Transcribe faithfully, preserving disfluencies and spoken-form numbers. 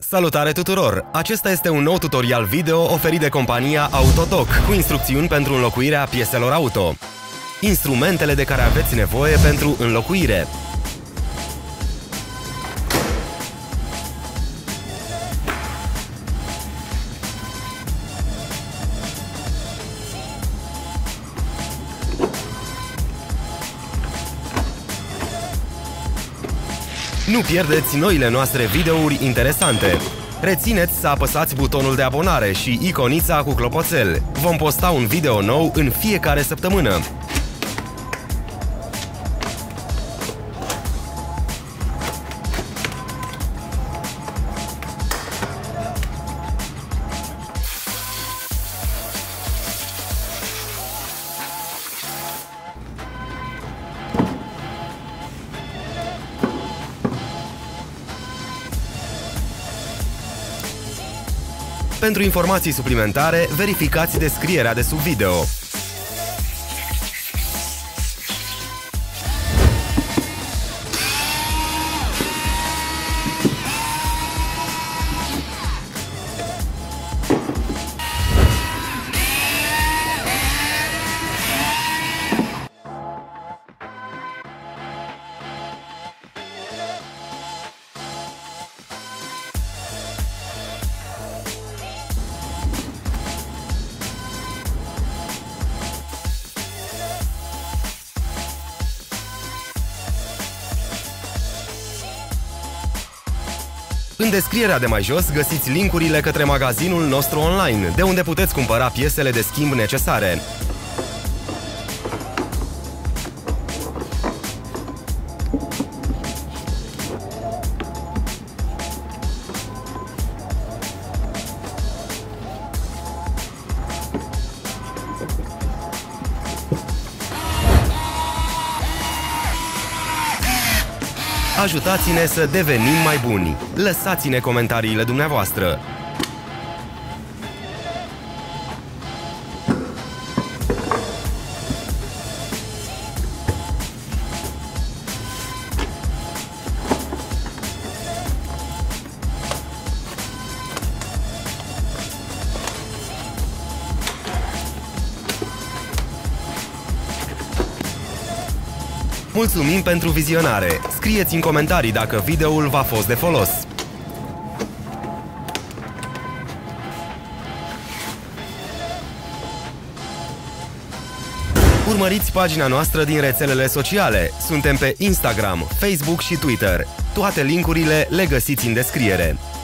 Salutare tuturor! Acesta este un nou tutorial video oferit de compania Autodoc cu instrucțiuni pentru înlocuirea pieselor auto. Instrumentele de care aveți nevoie pentru înlocuire. Nu pierdeți noile noastre videouri interesante! Rețineți să apăsați butonul de abonare și iconița cu clopoțel. Vom posta un video nou în fiecare săptămână. Pentru informații suplimentare, verificați descrierea de sub video. În descrierea de mai jos găsiți linkurile către magazinul nostru online, de unde puteți cumpăra piesele de schimb necesare. Ajutați-ne să devenim mai buni! Lăsați-ne comentariile dumneavoastră! Mulțumim pentru vizionare! Scrieți în comentarii dacă videoul v-a fost de folos! Urmăriți pagina noastră din rețelele sociale. Suntem pe Instagram, Facebook și Twitter. Toate linkurile le găsiți în descriere.